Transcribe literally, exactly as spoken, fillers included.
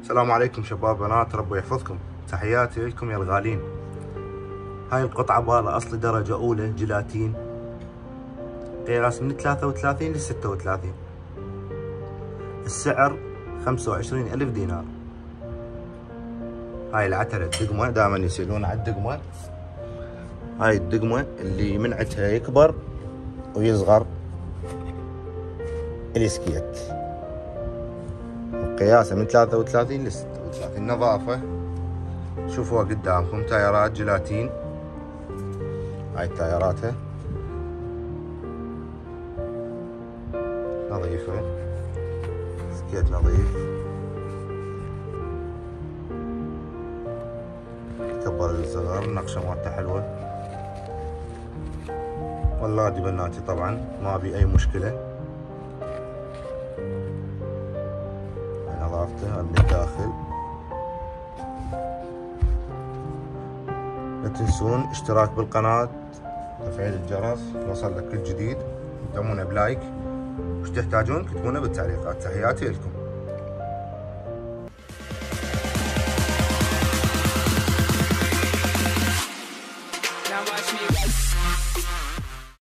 السلام عليكم شباب بنات، ربي يحفظكم. تحياتي لكم يا الغالين. هاي القطعة بالة أصلي درجة أولى جيلاتين، قياس من ثلاثة وثلاثين ل ستة وثلاثين. السعر خمسة وعشرين ألف دينار. هاي العتلة الدقمة، دائما يسألون على الدقمة. هاي الدقمة اللي منعتها يكبر ويصغر اليسكيت، قياسه من ثلاثة وثلاثين ل ستة وثلاثين. نظافة شوفوها قدامكم، تايرات جيلاتين. هاي تايراتها نظيفة، سكيت نظيف. كبر الصغر، النقشة مالته حلوة. ولادي بناتي طبعا ما ابي اي مشكلة. نظافته من الداخل. لا تنسون اشتراك بالقناة، تفعيل الجرس يوصل لك كل جديد، دعمونا بلايك. وش تحتاجون كتبونا بالتعليقات. تحياتي لكم.